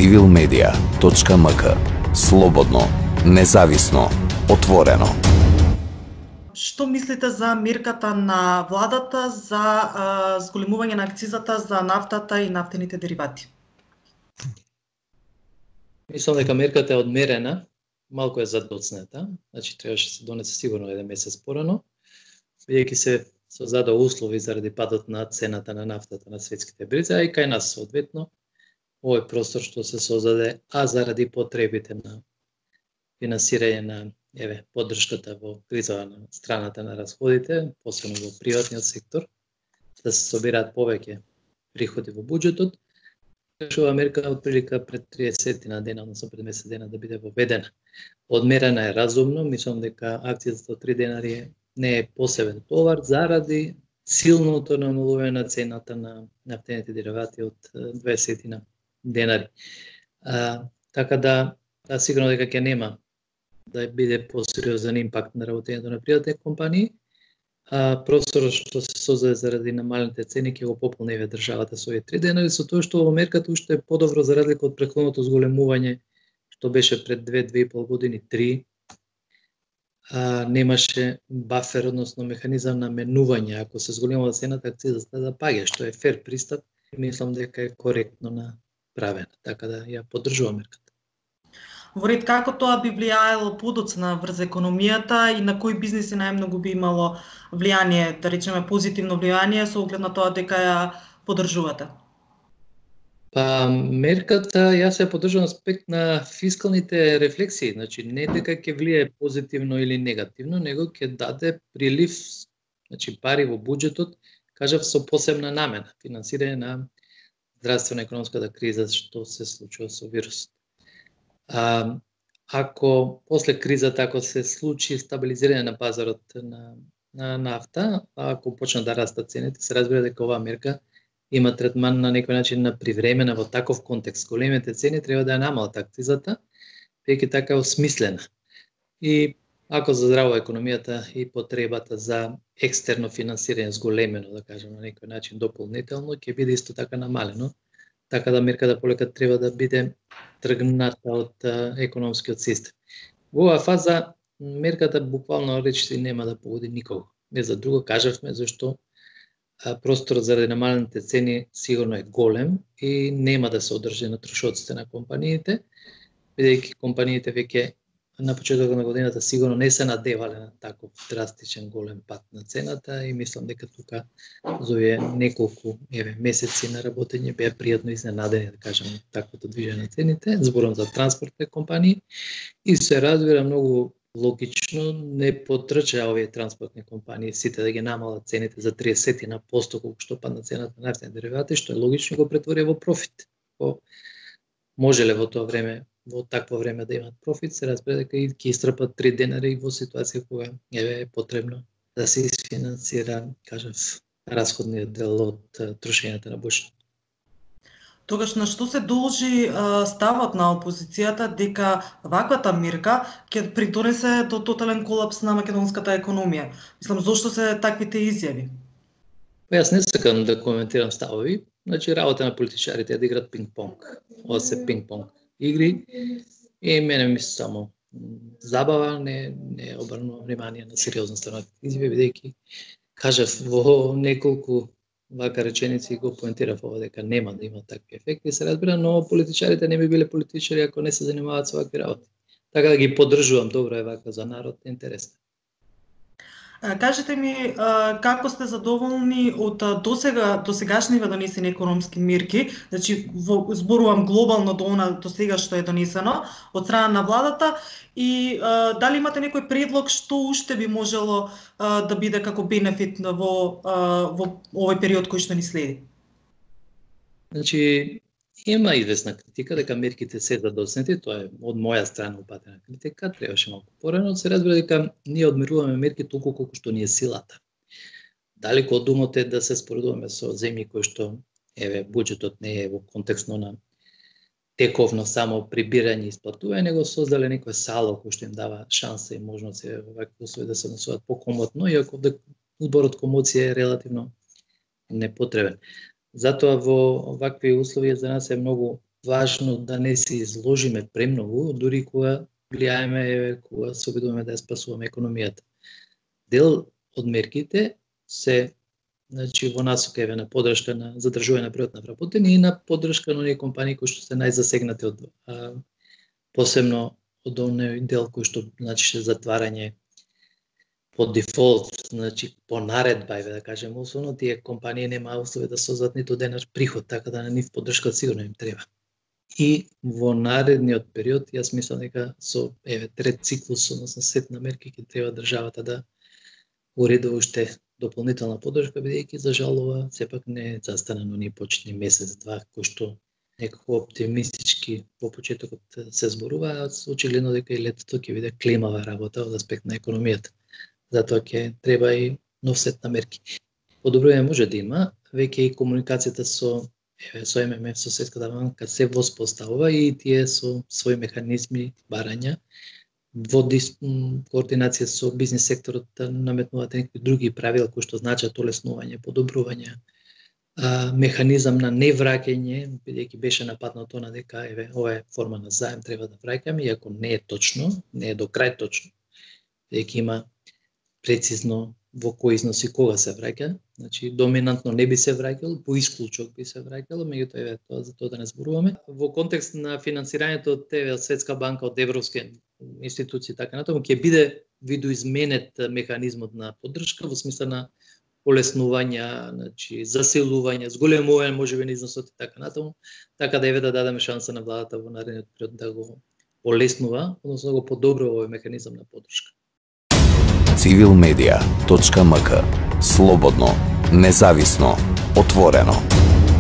civilmedia.mk. Слободно, независно, отворено. Што мислите за мерката на владата за зголемување на акцизата за нафтата и нафтените деривати? Мислам дека мерката е одмерена, малку е задоцната, значи требаше се донесе сигурно еден месец порано, бидејќи се создадоа услови заради падот на цената на нафтата на светските берзи, а и кај нас соодветно овој простор што се создаде, а заради потребите на финансирање на поддршката во криза на страната на расходите, посебно во приватниот сектор, да се собираат повеќе приходи во буџетот, ова мерка отприлика пред 30 на дена, односно пред месец дена да биде воведена. Одмерена е разумно, мислам дека акцијата од 3 денари не е посебен товар заради силното намалување на цената на нафтените деривати од 20 на денари. Така да сигурно дека ќе нема да биде посериозен импакт на работењето на приватни компании. Просторот што се создаде заради намалените цени ќе го пополни државата со овие 3 денари, со тоа што во мерката уште е подобро за разлика од претходното зголемување што беше пред 2-2,5 години, 3. Немаше бафер, односно механизам на менување, ако се зголемува цената, акцизата да паѓа, што е фер пристап и мислам дека е коректно направено, така да ја поддржувам мерката. Во ред како тоа би влијаело подоцна врз економијата и на кои бизниси најмногу би имало влијание, да речеме позитивно влијание со оглед на тоа дека ја поддржувате? Мерката јас ја поддржувам аспект на фискалните рефлексии, значи не дека ќе влијае позитивно или негативно, него ќе даде прилив, значи пари во буџетот, кажав со посебна намена, финансирање на здравствено-економската криза што се случува со вирусот. Ако после кризата, ако се случи стабилизирање на пазарот на нафта, ако почнат да растат цените, се разбира дека оваа мерка има третман на некој начин на привремена во таков контекст. Големите цени треба да ја намалат акцизата, веќе така осмислена. И ако заздравува економијата и потребата за екстерно финансирање зголемено, да кажем на некој начин дополнително, ќе биде исто така намалено. Така да мерката полека треба да биде тргната од економскиот систем. Во оваа фаза мерката буквално речиси нема да погоди никого. Не за друго кажавме зашто просторот заради намалените цени сигурно е голем и нема да се одржи на трошоците на компаниите, бидејќи компаниите веќе на почетокот на годината сигурно не се надевале на таков драстичен голем пат на цената и мислам дека тука за овие неколку месеци на работење беа пријатно изненадени, да кажем, таквото движење на цените, зборам за транспортни компании и се разбира многу логично не потрчаа овие транспортни компании сите да ги намалат цените за 30% колку што падна цената на нафтени деривати, што е логично го претворија во профит. Можеле во тоа време, во такво време да имат профит, се разбира дека и ќе истрпат 3 денари во ситуација кога е потребно да се изфинансира, кажав, расходниот дел од трошењата на буџетот. Тогаш на што се должи ставот на опозицијата дека ваквата мерка ќе придонесе до тотален колапс на македонската економија? Мислам, зошто се таквите изјави? Јас не сакам да коментирам ставови, значи работа на политичарите е да играат пинг-понг. Ова се пинг-понг игри и мене ми се само забава, не обрнувам внимание на сериозноста на изјави, бидејќи кажав во неколку вака реченици го поентирав ова дека нема да има такви ефекти, се разбира, но политичарите не би биле политичари ако не се занимаваат со вакви работи. Така да ги поддржувам, добро е вака за народ, интересно. Кажете ми, како сте задоволни од досегашниве донесени економски мерки, значи зборувам глобално до сега што е донесено од страна на владата и дали имате некој предлог што уште би можело да биде како бенефит во овој период кој што ни следи? Значи, има известна критика дека мерките се задоснети, тоа е од моја страна упатена критика, требаше малку порано, се разбира дека ние одмеруваме мерки толку колку што ни е силата. Далеко од умот е да се споредуваме со земји кои што буџетот не е во контекстно на тековно само прибирање и исплатување, него создале некој сало кој што им дава шанса и можност во вакви услови да се однесуваат покомотно, иако зборот комоција е релативно непотребен. Затоа во вакви услови за нас е многу важно да не се изложиме премногу, дури кога влијаеме, кога се обидуваме да ја спасуваме економијата. Дел од мерките се во насока на поддршка на задржување на бројот на вработени и на поддршка на оние компании кои што се најзасегнати од посебно од оној дел кој што значи затварање по дефолт, значи по наредба, да кажеме, условно тие компании немаа услови да создадат ниту денар приход, така да на нив поддршка сигурно им треба. И во наредниот период, јас мислам дека со трет циклус, односно сет на мерки ќе треба државата да уредува уште дополнителна поддршка, бидејќи за жал ова сепак не застана на оние почетни месец-два кои што некако оптимистички во почетокот се зборува, очигледно дека и летото ќе биде климава работа од аспект на економијата. Затоа ќе треба и нов сет на мерки. Подобрување може да има, веќе и комуникацијата со ММФ, со Светската банка се воспоставува и тие со своји механизми барања во координација со бизнис секторот наметнуваат некои други правила кои што значат олеснување, подобрување, механизам на невраќање, бидејќи беше нападнато на дека ова е форма на заем, треба да враќаме, иако не е точно, не е до крај точно, бидејќи има прецизно во кој износи кога се враќа, значи доминантно не би се враќал, по исклучок би се враќало, меѓутоа за тоа да не зборуваме. Во контекст на финансирањето од Светска банка, од европски институции така натаму, ќе биде видоизменет механизмот на поддршка во смисла на олеснување, значи заселување, зголемување можеби на износот и така натаму, така да дадеме шанса на владата во наредниот период да го олеснува, односно да го подобрува овој механизам на поддршка. civilmedia.mk. Слободно, независно, отворено.